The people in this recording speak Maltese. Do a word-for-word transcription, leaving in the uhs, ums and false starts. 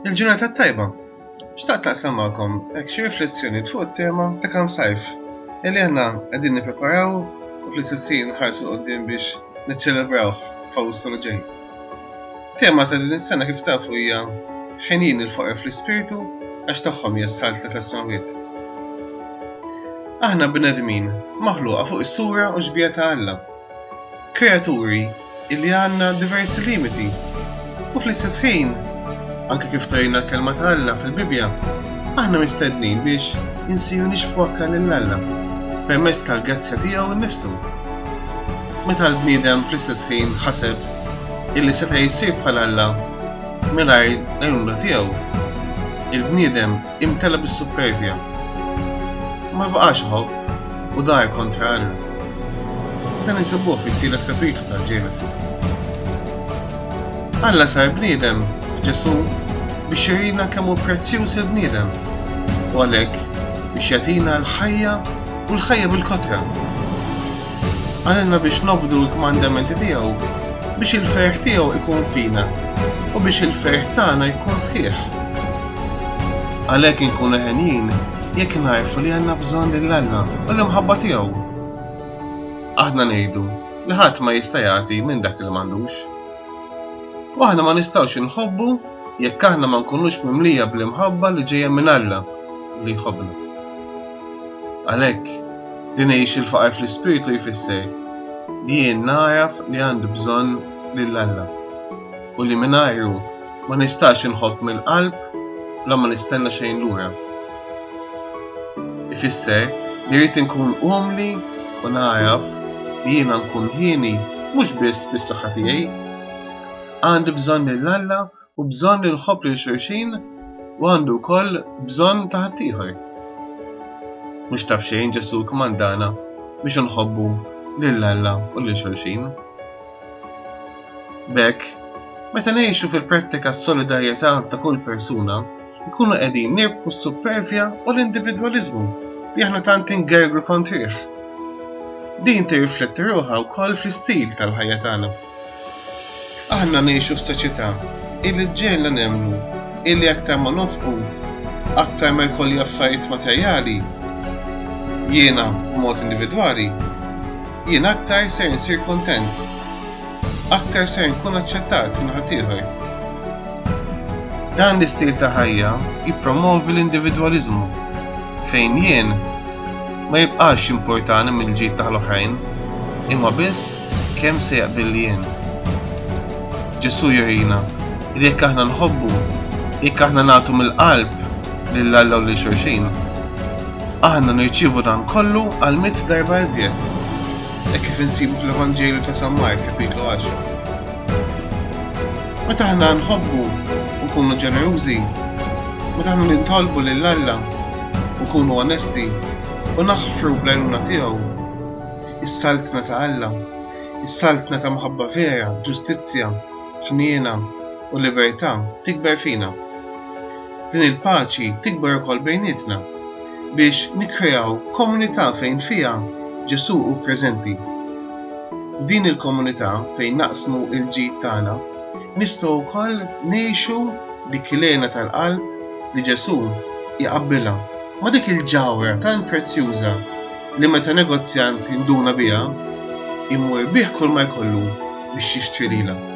Il-ġurnata tajba. Xtaqt taqsam magħkom hekk xi riflessjoni fuq it-tema ta' kemm sajf illi aħna qegħdin nippreparaw u fl-istess ħin nħarsu l-qudiem biex niċċelebrawh f'Awwissu li ġej. Tema ta' din is-sena kif tafu hija ħinin il-foqra fl-ispirtu għax tagħhom hija s-salt ta' tasmawiet. Aħna bnedmin maħluqa fuq is-sura u xbija ta' Alla. Kreaturi illi għandna diversi limiti u fl-istess ħin anke kif tajna l-kelma ta' Alla fil-Bibja, aħna mistednin biex insiru nixbru aktar lil Alla permezz tal-grazzja tiegħu nnifsu. Meta l-bniedem fl-istess ħin ħaseb illi seta' jsir bħal Alla mingħajr l-għajnuna tiegħu, il-bniedem imtela bis-supervja. Ma baqax ħobb u dar kontra Alla. Dan insibuh fit-tielet kapitlu tal-Ġenesi. Alla sar bniedem f'Ġesu biex jurina kemm hu prezzjuż il-bniedem u għalhekk biex jagħtina l-ħajja u l-ħajja bil-kotra. Għalilna biex nobdu l-kmandamenti tiegħu biex il-ferħ tiegħu ikun fina u biex il-ferħ tagħna jkun sħiħ. Għalhekk inkunu ħenin jekk narfu li għandna bżonn lil Alla u l-imħabba tiegħu. Aħna ngħidu li ħadd ma jista' jagħti minn dak li m'għandux. U aħna ma nistgħux inħobbu jekk aħna ma nkunux mimlija bl-imħabba li ġejja minn Alla li jħobbna. Għalhekk li ngħix il-faqar fl-ispiritu jfisser li jien naraf li għandi bżonn lil Alla u li mingħajru ma nistax inħobb mill-qalb la ma nistenna xejn lura. Ifisser li rrid inkun umli u naraf li jiena nkun ħieni mhux biss bis-saħħa tiegħi. Għandi bżonn lil Alla u bżonn li nħobb lil xulxin u għandu wkoll bżonn ta' ħaddieħor. Mhux taf xejn Ġesu kmandana biex nħobbu lil Alla u lil xulxin. B'hekk, meta ngħixu fil-prattika s-solidarjetà ta' kull persuna, nkunu qegħdin nirbħu s-supervja u l-individwaliżmu li aħna tant ingergru kontrih. Din tirrifletti ruħha wkoll fl-istil tal-ħajja tagħna. Aħna ngħixu f'soċjetà illi ġġielna nemmnu illi aktar ma nofqu, aktar ma jkolli affarijiet materjali, jiena b'mod individwali, jiena aktar ser insir kontent, aktar ser nkun aċċettat minn ħaddieħor. Dan l-istil ta' ħajja jippromovi l-individwaliżmu fejn jien ma jibqax importani mill-ġid tal-oħrajn, imma biss kemm se jaqbil jien. Ġesu jurina li jekk aħna nħobbu, jekk aħna nagħtu mill-qalb lil Alla u lil xulxin, aħna nirċievu dan kollu għal miet darba iżjed, hekk kif insibu fl-Evanġelju ta' San Mark kapitlu għaxra. Meta aħna nħobbu u nkunu ġenerużi, meta aħna nintolbu lil Alla u nkunu onesti u naħfru bl-għajnuna tiegħu, is-saltna ta' Alla, is-saltna ta' mħabba vera, ġustizzja, ħniena u libertà tikber fina. Din il-paċi tikber ukoll bejnietna biex nikkreaw komunità fejn fiha Ġesu hu preżenti. F'din il-komunità fejn naqsmu l-ġid tagħna nistgħu wkoll ngħixu dik il-għena tal-qalb li Ġesu jaqabbilha ma dik il-ġawra tant prezzjuża li meta negozjant induna biha imur bih kull ma jkollu biex jixtri lilha.